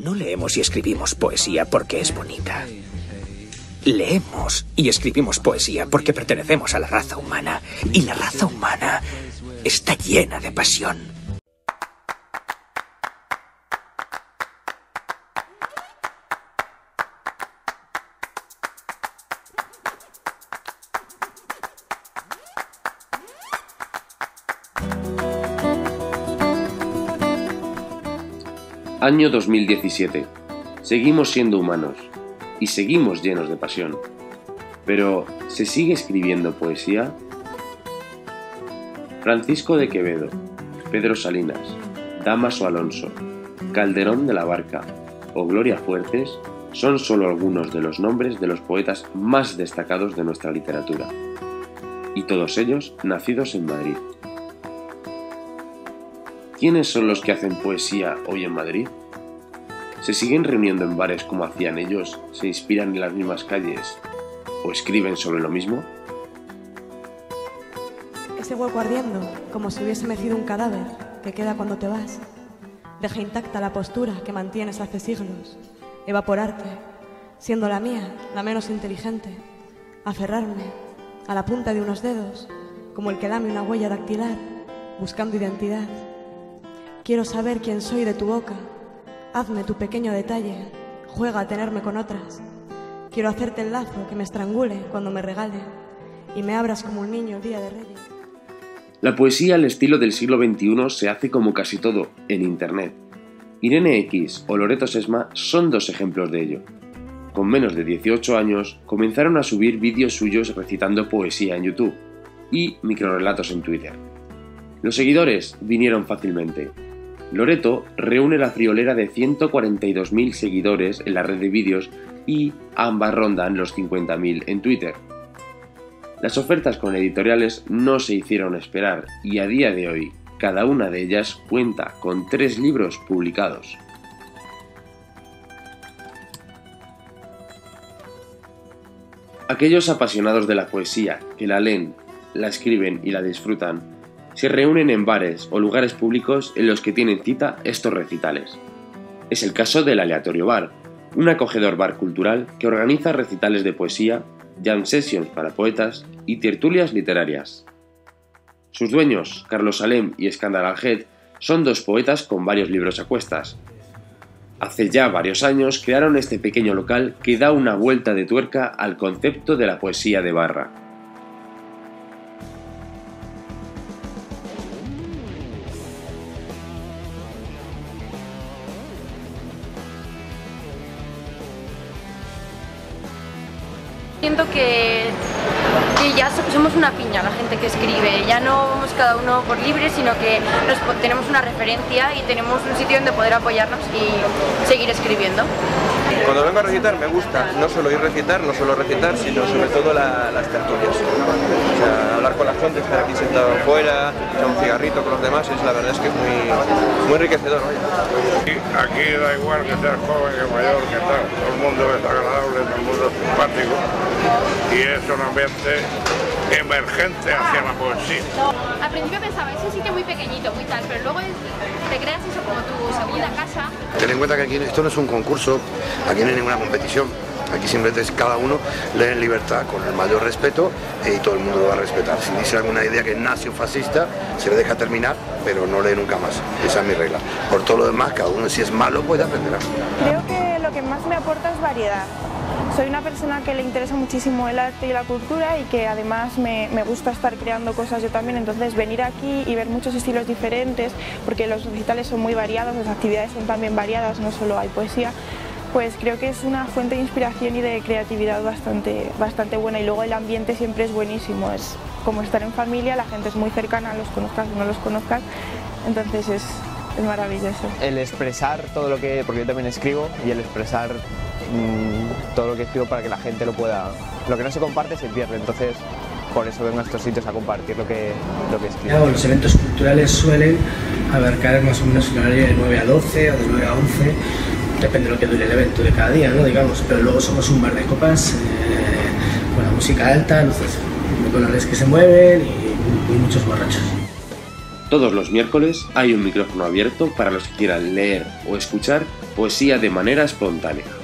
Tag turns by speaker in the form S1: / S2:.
S1: No leemos y escribimos poesía porque es bonita. Leemos y escribimos poesía porque pertenecemos a la raza humana. Y la raza humana está llena de pasión.
S2: Año 2017. Seguimos siendo humanos y seguimos llenos de pasión. Pero, ¿se sigue escribiendo poesía? Francisco de Quevedo, Pedro Salinas, Dámaso Alonso, Calderón de la Barca o Gloria Fuertes son solo algunos de los nombres de los poetas más destacados de nuestra literatura. Y todos ellos nacidos en Madrid. ¿Quiénes son los que hacen poesía hoy en Madrid? ¿Se siguen reuniendo en bares como hacían ellos? ¿Se inspiran en las mismas calles? ¿O escriben sobre lo mismo?
S3: Ese hueco ardiendo, como si hubiese mecido un cadáver, que queda cuando te vas. Deja intacta la postura que mantienes hace siglos. Evaporarte, siendo la mía, la menos inteligente. Aferrarme a la punta de unos dedos, como el que lame una huella dactilar, buscando identidad. Quiero saber quién soy de tu boca. Hazme tu pequeño detalle. Juega a tenerme con otras. Quiero hacerte el lazo que me estrangule cuando me regale y me abras como un niño el día de Reyes.
S2: La poesía al estilo del siglo XXI se hace como casi todo, en Internet. Irene X o Loreto Sesma son dos ejemplos de ello. Con menos de 18 años comenzaron a subir vídeos suyos recitando poesía en YouTube y microrelatos en Twitter. Los seguidores vinieron fácilmente. Loreto reúne la friolera de 142.000 seguidores en la red de vídeos y ambas rondan los 50.000 en Twitter. Las ofertas con editoriales no se hicieron esperar y a día de hoy cada una de ellas cuenta con 3 libros publicados. Aquellos apasionados de la poesía que la leen, la escriben y la disfrutan se reúnen en bares o lugares públicos en los que tienen cita estos recitales. Es el caso del Aleatorio Bar, un acogedor bar cultural que organiza recitales de poesía, jam sessions para poetas y tertulias literarias. Sus dueños, Carlos Salem y Eskandar Alhed, son 2 poetas con varios libros a cuestas. Hace ya varios años crearon este pequeño local que da una vuelta de tuerca al concepto de la poesía de barra.
S4: Siento que ya somos una piña la gente que escribe, ya no vamos cada uno por libre, sino que tenemos una referencia y tenemos un sitio donde poder apoyarnos y seguir escribiendo.
S5: Cuando vengo a recitar me gusta no solo recitar, sino sobre todo las tertulias. O sea, hablar con la gente, estar aquí sentado afuera, echar un cigarrito con los demás, la verdad es que es muy enriquecedor.
S6: Aquí da igual que seas joven, que mayor, que tal, todo el mundo es agradable, todo el mundo es simpático y es un ambiente emergente hacia la poesía.
S7: Al principio pensaba, es un sitio muy pequeñito, muy tal, pero luego te creas eso como tu segunda casa.
S8: Ten en cuenta que aquí esto no es un concurso, aquí no hay ninguna competición. Aquí simplemente es cada uno lee en libertad con el mayor respeto y todo el mundo lo va a respetar. Si dice alguna idea que es nazi o fascista, se le deja terminar, pero no lee nunca más. Esa es mi regla. Por todo lo demás, cada uno si es malo puede aprender.
S9: Creo que lo que más me aporta es variedad. Soy una persona que le interesa muchísimo el arte y la cultura y que además me gusta estar creando cosas yo también, entonces venir aquí y ver muchos estilos diferentes, porque los recitales son muy variados, las actividades son también variadas, no solo hay poesía, pues creo que es una fuente de inspiración y de creatividad bastante buena y luego el ambiente siempre es buenísimo, es como estar en familia, la gente es muy cercana, los conozcas o no los conozcas, entonces es maravilloso.
S10: El expresar todo lo que, porque yo también escribo, y el expresar todo lo que escribo para que la gente lo pueda, lo que no se comparte se pierde, entonces por eso vengo a estos sitios a compartir lo que escribo.
S11: Los eventos culturales suelen abarcar más o menos un horario de 9 a 12 o de 9 a 11, depende de lo que dure el evento de cada día, ¿no? Digamos, pero luego somos un bar de copas con la música alta, luces, colores que se mueven y muchos borrachos.
S2: Todos los miércoles hay un micrófono abierto para los que quieran leer o escuchar poesía de manera espontánea.